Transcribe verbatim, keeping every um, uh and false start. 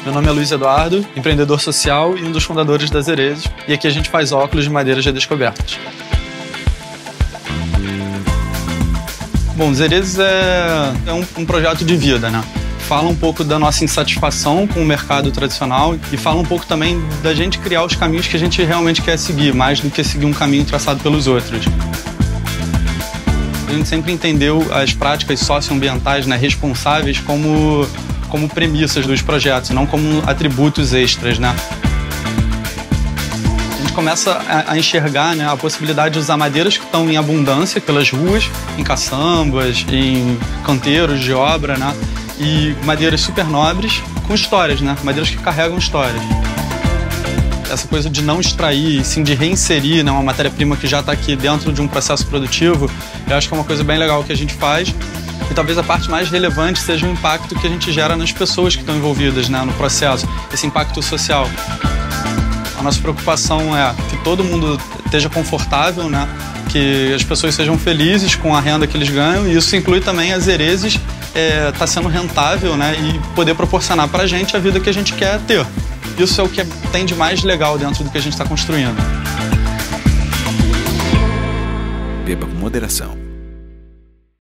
Meu nome é Luiz Eduardo, empreendedor social e um dos fundadores da Zerezes. E aqui a gente faz óculos de madeiras redescobertas. Bom, Zerezes é, é um, um projeto de vida, né? Fala um pouco da nossa insatisfação com o mercado tradicional e fala um pouco também da gente criar os caminhos que a gente realmente quer seguir, mais do que seguir um caminho traçado pelos outros. A gente sempre entendeu as práticas socioambientais, né, responsáveis como, como premissas dos projetos, não como atributos extras, né? A gente começa a, a enxergar, né, a possibilidade de usar madeiras que estão em abundância pelas ruas, em caçambas, em canteiros de obra, né? E madeiras super nobres com histórias, né? Madeiras que carregam histórias. Essa coisa de não extrair, sim de reinserir, né, uma matéria-prima que já está aqui dentro de um processo produtivo, eu acho que é uma coisa bem legal que a gente faz. E talvez a parte mais relevante seja o impacto que a gente gera nas pessoas que estão envolvidas, né, no processo, esse impacto social. A nossa preocupação é que todo mundo esteja confortável, né, que as pessoas sejam felizes com a renda que eles ganham, e isso inclui também as Zerezes é, tá sendo rentável, né, e poder proporcionar para a gente a vida que a gente quer ter. Isso é o que tem de mais legal dentro do que a gente está construindo. Beba com moderação.